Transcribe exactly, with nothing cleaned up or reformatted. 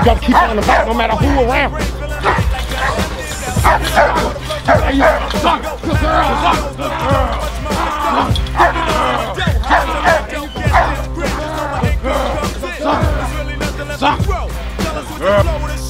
gotta keep on the back no matter who around. Hey, yo, suck, good girl, suck, good girl. Suck, suck, suck.